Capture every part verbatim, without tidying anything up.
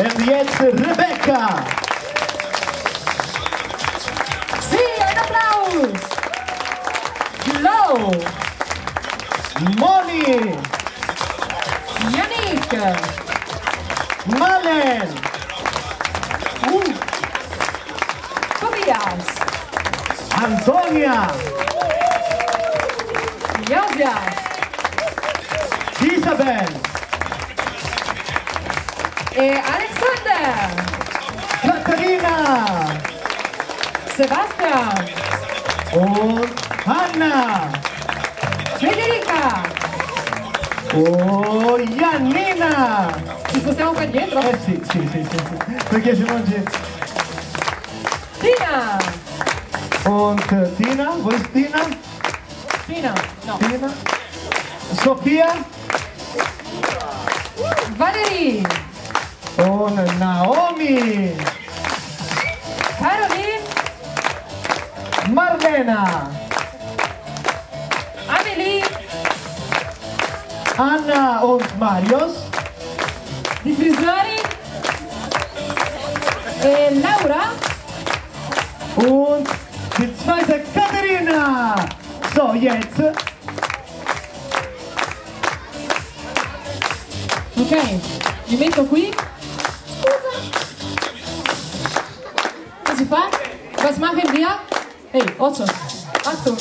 And jetzt Rebecca. Sì, un applauso. Glow. Moni. Yannick. Malen. Uh. Tobias. Antonia. Josias. Isabel. E Alexander. Caterina. Sebastian. Und Anna. Federica. Oh, Janina. Ci spostiamo qua dietro? Eh sì, sì, sì, sì, sì. Perché siamo oggi. Tina. Und Tina, wo ist Tina? Tina, no. Tina. Sofia. Valerie. Und Naomi. Caroline. Marlena. Amelie. Anna und Marius. Di Frisari. E Laura. Und die zweite Katharina. So, jetzt. Ok, mi metto qui. Scusa. Che si fa? Was machen wir? Ehi, Otto. Achtung.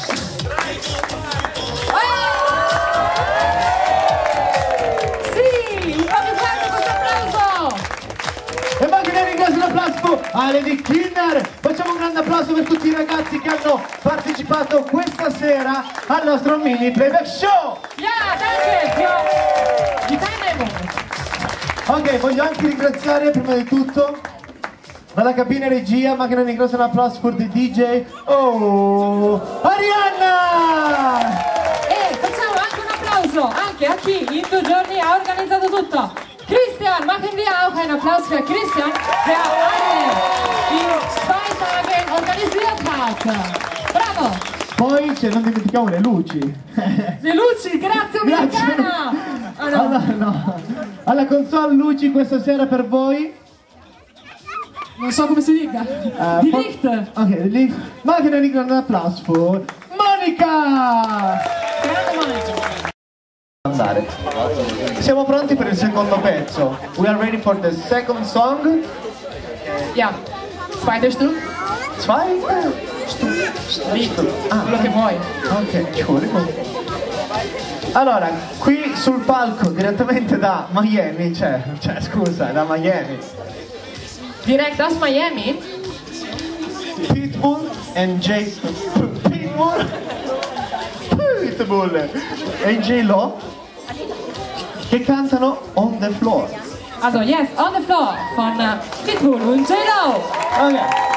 E magari ringrazio un applauso alle di Kinder. Facciamo un grande applauso per tutti i ragazzi che hanno partecipato questa sera al nostro mini playback show. Ja, danke für die Teilnehmung. Ok, voglio anche ringraziare prima di tutto dalla cabina regia, ma che non ringrazio un applauso per il D J. Oh, Arianna! E facciamo anche un applauso anche a chi in due giorni ha organizzato tutto. Christian, machen wir auch einen Applaus für Christian, der alle in zwei Tagen organisiert hat. Bravo! Poi cioè, non dimentichiamo le luci. Le luci, grazie americana! Ah, no. Allora, no. Alla console luci questa sera per voi. Non so come si dica. Uh, Di po- Licht. Ok, di Licht. Ma che ne un applauso per Monica! Grande Monica. Andare. Siamo pronti per il secondo pezzo. We are ready for the second song. Ja, zweite Stück. Zwei? Licht, Ah, quello che vuoi. ok, ci vuole. Allora, qui sul palco direttamente da Miami, cioè, cioè scusa, da Miami. Direkt aus Miami. Pitbull and J. Pitbull? Pitbull e J-Lo che cantano On the Floor. Also, yes, On the Floor von uh, Pitbull und J-Lo. Ok.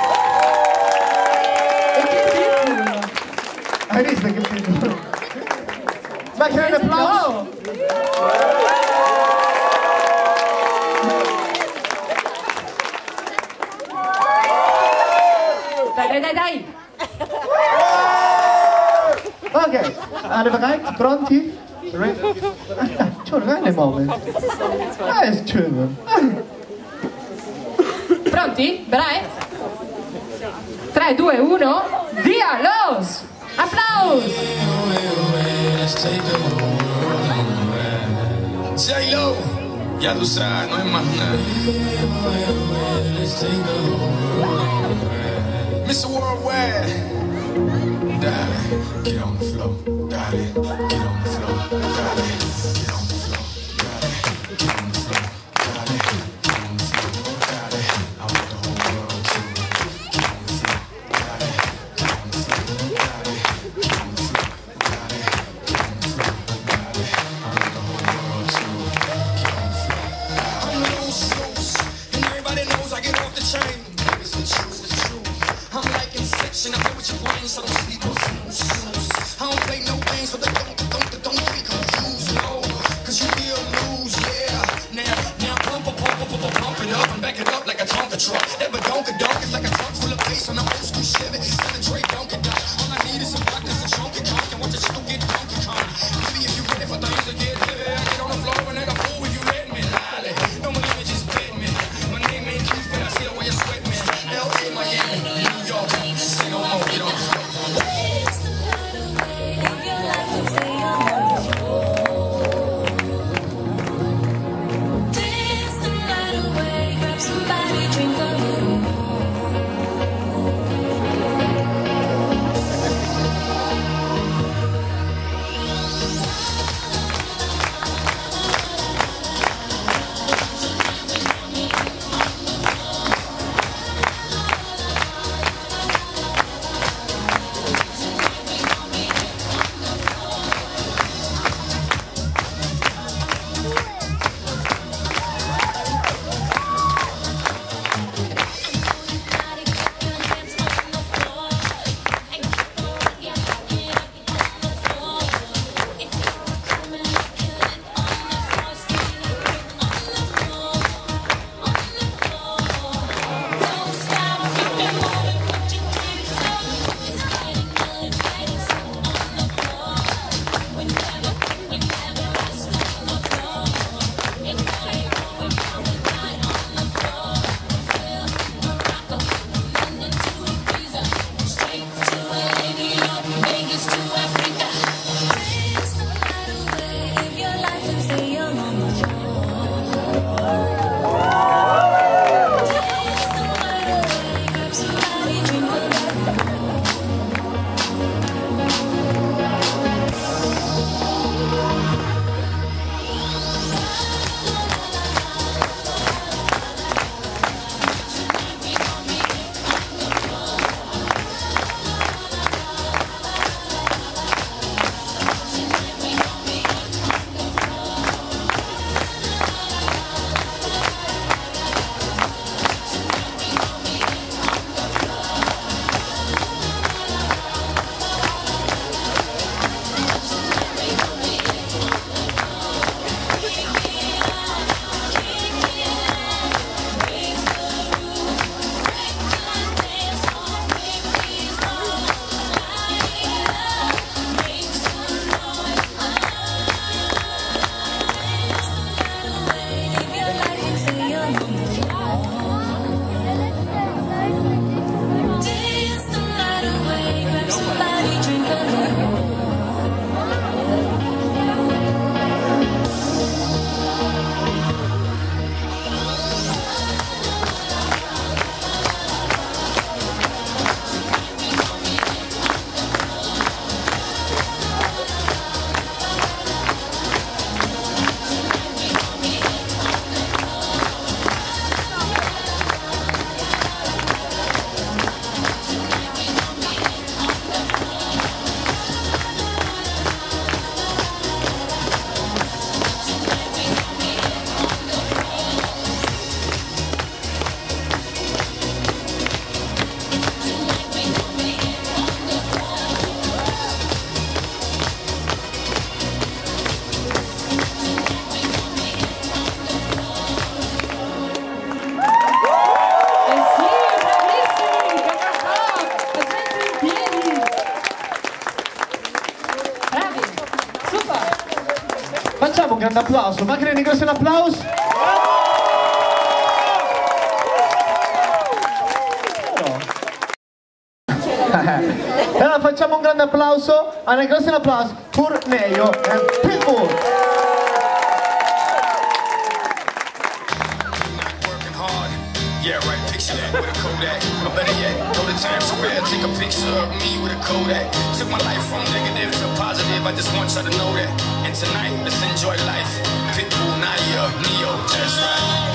E che Pitbull? Hai visto che Pitbull? Ma che un applauso! Dai, dai, dai, dai. Ok, alle bereit? Pronti? Ready? Ciao, grande moment. Eh, ist schön. Pronti? Bereit? tre, due, uno, via, los! Applaus! J-Lo, ya tú sabes, no es más nada. mister Worldwide, dale, get on the floor, dale, get on the floor, dale, get on the floor, dale, get on the floor, dale, get on the floor, dale. I want the whole world to get on the floor, dale, get on the floor, dale, get on the floor, dale, get on the floor, dale. I want the whole world to get on the floor. I'm the loose, loose, and everybody knows I get off the chain. It's the truth, the truth. I'm like Inception, I play with your brain, so don't sleep on snooze, snooze. I don't play no games, so don't, don't, don't be confused, no. Cause you will lose, yeah. Now, now pump, pump, pump, pump, pump, pump it up and back it up like a Tonka truck. Ever donka donk, it's like a trunk full of bass on an old school Chevy. Not a Dre donka donk. All I need is some vodka, some chunky conk, and watch the chicken get donkey kong. Maybe if you ready for things to get heavy, I get on the floor and let a fool if you let me. Lolly, don't believe me, just bet me. grande applauso. Macchina di Negro, un applauso. E allora facciamo un grande applauso a Negro, un applauso per Neyo e Pitbull. Yeah, right, picture that with a Kodak. Or better yet, go to Times Square, take a picture of me with a Kodak. Took my life from negative to positive, I just want y'all to know that. And tonight, let's enjoy life. Pitbull, Naya, Neo, that's right.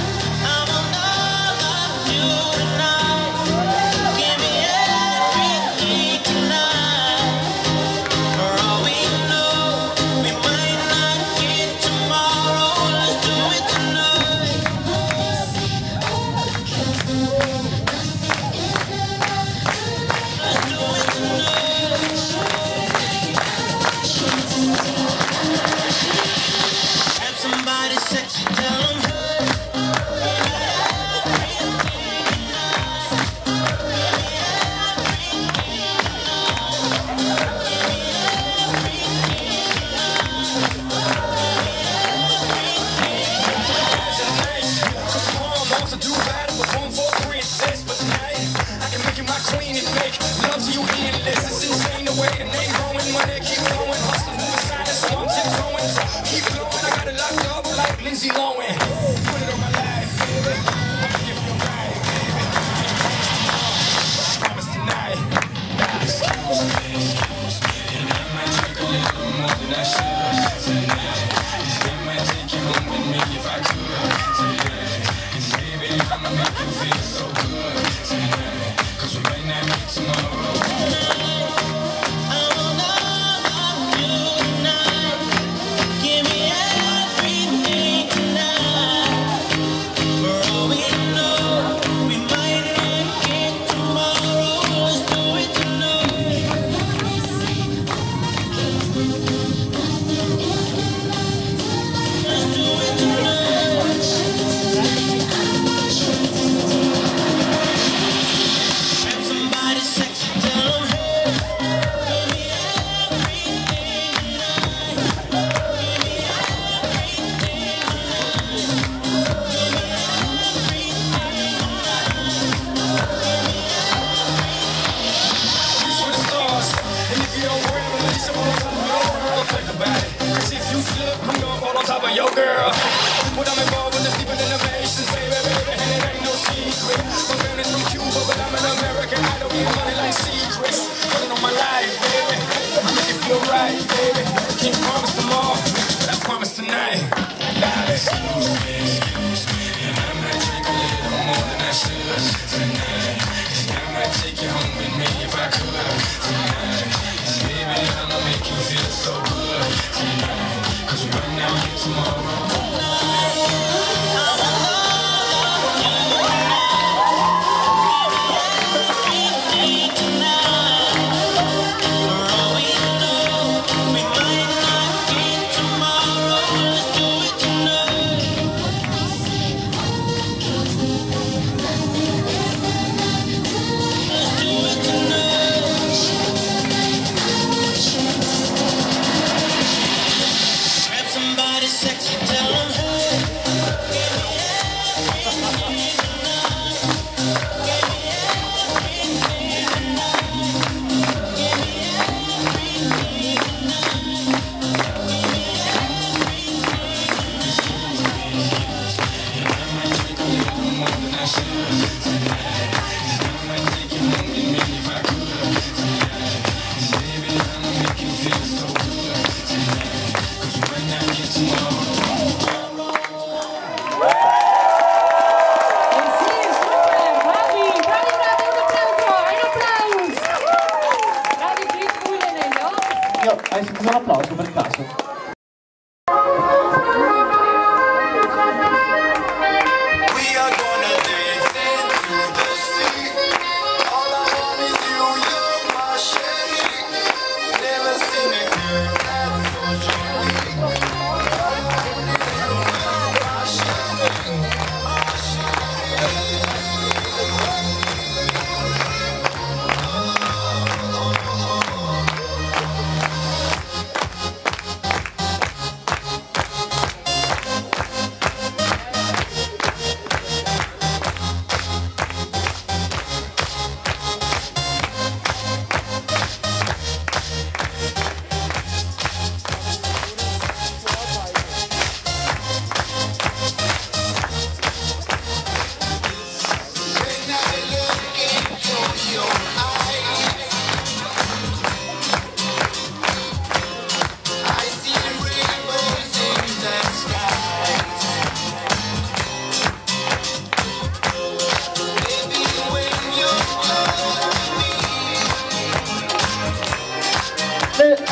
Lindsay Lohan, put it on my life, baby. I'ma give you a ride, baby. Promise tonight. Excuse me, excuse me, and I might drink a little more than I should tonight. I might take you home with me if I could tonight. And baby, I'ma make you feel so good tonight. Cause we might not meet tomorrow.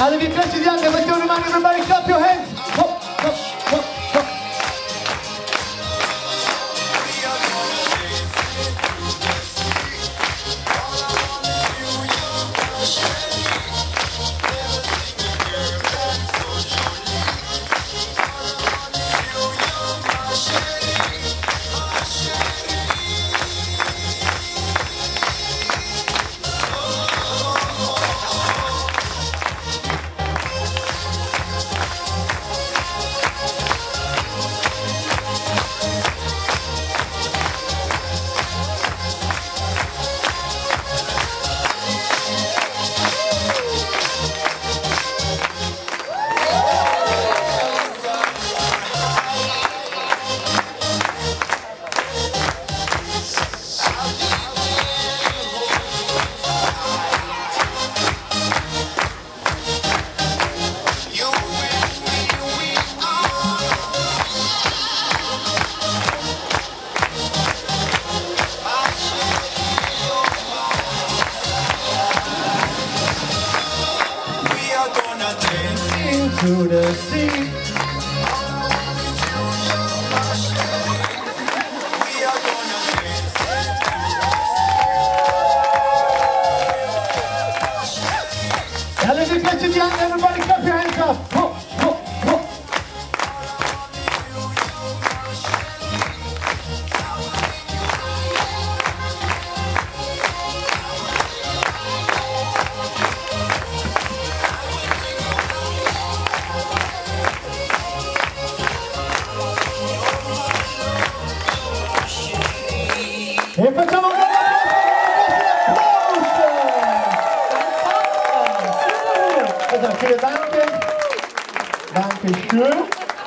Alle che piace di anche, mettete le mani, everybody clap your hands. Hop, hop, hop, hop. To the sea. E alle che piace di anche, everybody clap your hands up. Oh, oh, oh. E facciamo un grande applauso! Esatto, vielen Dank. Danke schön.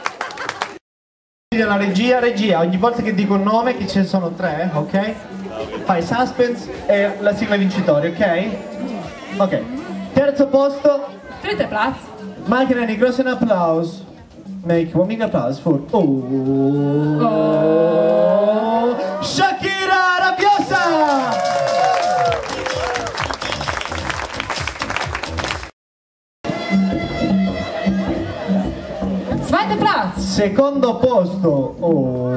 La regia, regia, ogni volta che dico un nome, che ce ne sono tre, ok? Fai suspense e la sigla vincitoria, ok? Ok. Terzo posto. Dritte Platz. Maken een großen Applaus. Make one big applause for... Oh. Oh. Shakira Rabiosa! Zweiter Platz. Secondo posto. Oh.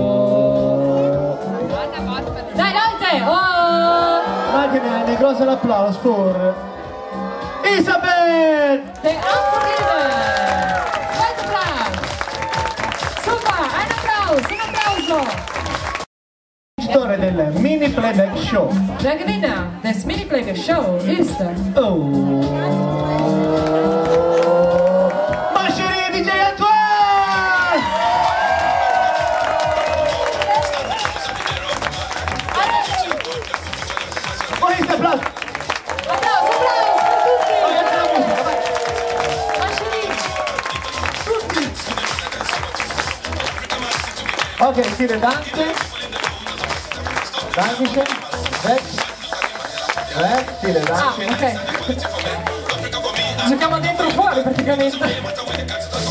Dai Leute, oh! Maken een großen Applaus for... Isabel! Der Anforderungen. Zweiter Platz. Super, ein Applaus, un applauso. Vincitore del Mini Playback Show. Der Gewinner des Mini Playback Show ist... Oh. Mashiri D J Antoine! Oh, questo applauso! Applauso, applauso per tutti! Mashiri! Tutti! Ok, vielen Dank. Dankeschön. Weg. Weg, vielen Ah, Dank. ok. Giochiamo dentro o fuori praticamente.